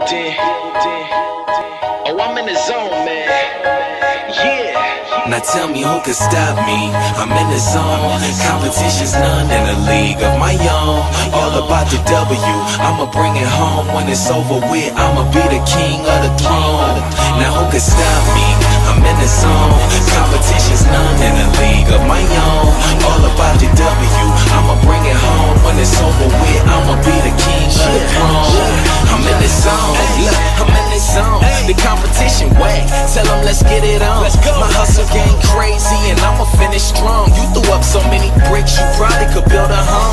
building. Oh, I'm in the zone, man. Yeah. Now tell me who could stop me? I'm in the zone. Competition's none in a league of my own. All about the W, I'ma bring it home. When it's over with, I'ma be the king of the throne. Now who could stop me? I'm in the zone. Competition's none in a league of my own. All about the W, I'ma bring it home. When it's over with, I'ma be the king of the throne. I'm in the zone. Look, I'm in the zone. The competition whack. Tell them let's get it on. My hustle game crazy and I'ma finish strong. You threw up so many bricks, you probably could build a home.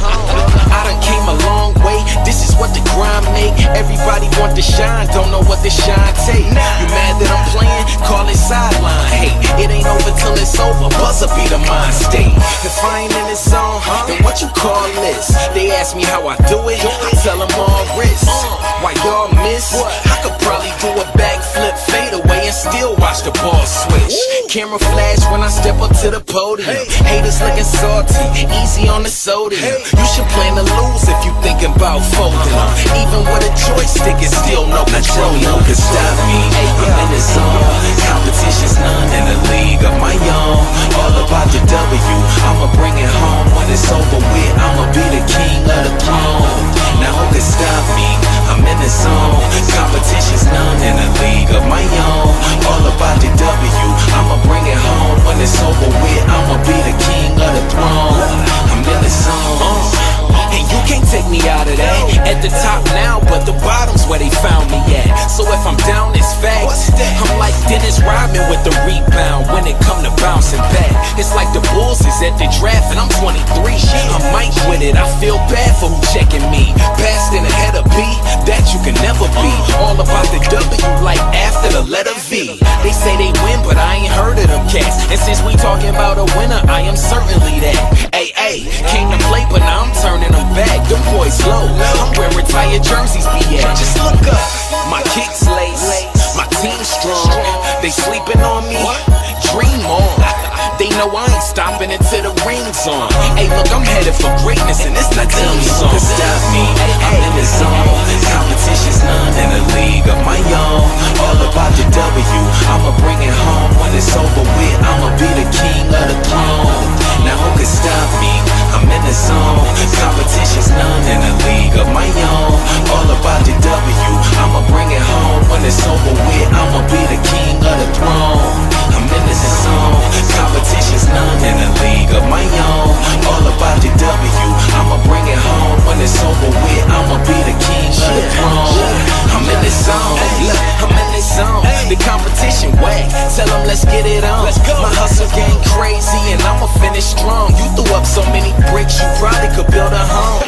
I done came a long way. This is what the grind make. Everybody want to shine, don't know what the shine take. You mad that I'm playing? Call it sideline. Hey, it ain't over till it's over. Buzzer be the mind state. If I ain't in the zone, then what you call this? They ask me how I do it, I tell them all wrist. Why y'all miss? I could probably do a backflip, fade away, and still watch the ball switch. Camera flash when I step up to the podium. Haters looking salty, easy on the sodium. You should plan to lose if you thinking about folding them. Even with a joystick, it's still no control. No can stop me. I'm in the zone. Competition's none in a league of my own. All about the W, I'ma bring it home. When it's over with, I'ma be the king of the throne. Now who can stop me? I'm in the zone. Competition's none in a league of my own. All about the W, I'ma bring it home. When it's over with, I'ma be the king of the throne. I'm in the zone. And you can't take me out of that. At the top now, but the bottom's where they found me at. So if I'm down, it's facts. I'm like Dennis Rodman with the rebound when it come to bouncing back. It's like the Bulls is at the draft and I'm 23. I'm Mike with it, I feel bad for who checking me. Passed in ahead of B, that you can never be. All about the W like after the letter V. They say they win, but I ain't heard of them cats. And since we talking about a winner, I am certainly that. Hey, came to play, but now I'm turning them back. Them boys low, I'm where retired jerseys be at. Just look up, my kicks lace, my team strong. They sleeping on me, dream on. They know I ain't stopping until the ring's on. Hey, look, I'm headed for greatness, and it's not them song. Could stop me, I'm in the zone. Competition's none in a league of my own. All about the W, I'ma bring it home. When it's over with, I'ma be the king of the throne. Now who could stop me? I'm in the zone. Competition's none in a league of my own. All about the W, I'ma bring it home. When it's over with, I'ma be the king of the throne. I'm in the zone. Competition's none in a league of my own. All about the W, I'ma bring it home. When it's over with, I'ma be the king of the throne. I'm in the zone. Look, I'm in the zone. The competition whack. Tell them let's get it on. My hustle game crazy and I'ma finish strong. You threw up so many bricks, you probably could build a home.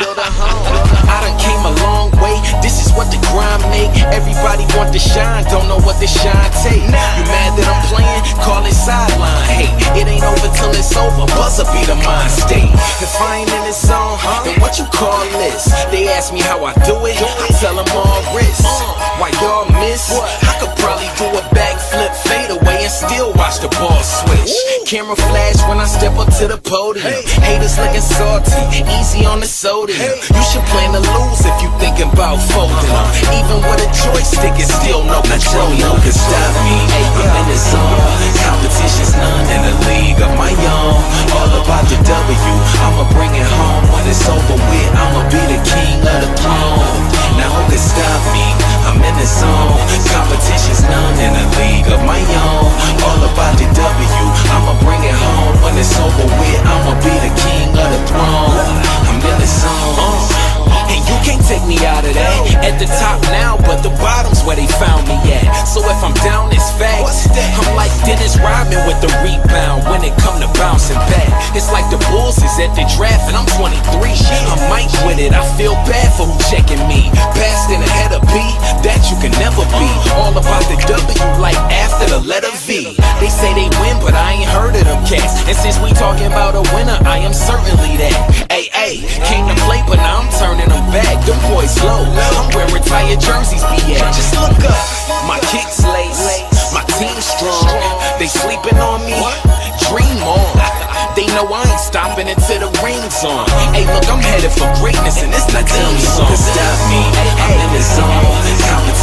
I done came a long way. This is what the grind make. Everybody want to shine, don't know what the shine take. You mad that I'm playing? Call it sideline. Hey, it ain't over till it's over. Buzzer be the mind state. If I ain't in the zone, then what you call this? They ask me how I do it, I tell them all wrist. Why y'all miss? I could probably do a backflip, fade away, and still watch the ball switch. Camera flash when I step up to the podium. Haters looking salty, easy on the sodium. You should plan to lose if you thinking about folding them. Even with a joystick, it's still no control. No can stop me. I'm in the zone. Competition's none in a league of my own. All about the W, I'ma bring it home. When it's over with, I'ma be the king of the throne. Now who can stop me? I'm in the zone. Competition's none in a league of my own. All about the W, I'ma bring it home. When it's over with, I'ma be the king of the throne. I'm in the zone. And you can't take me out of that. At the top now, but the bottom's where they found me at. So if I'm down, it's facts. I'm like Dennis Rodman with the rebound when it come to bouncing back. It's like the Bulls is at the draft and I'm 23. I'm Mike with it, I feel bad for who checking me. Passed in ahead of B, that you can never be. All about the W like after the letter V. They say they win, but I ain't heard of them cats. And since we talking about a winner, I am certainly that. Hey, came to play, but now I'm turning them back. Them boys low, I'm where retired jerseys be at. Just look up, my kicks lace, my team strong. They sleeping on me, dream on. They know I ain't stopping until the ring's on. Hey, look, I'm headed for greatness, and it's not them song. Stop me, I'm in the zone.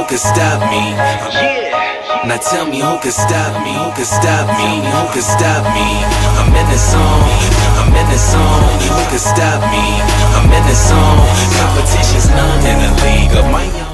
who could stop me? Yeah. Now tell me who could stop me? Who could stop me? Who could stop me? I'm in the zone. I'm in the zone. Who could stop me? I'm in the zone. Competition's none in the league of my own.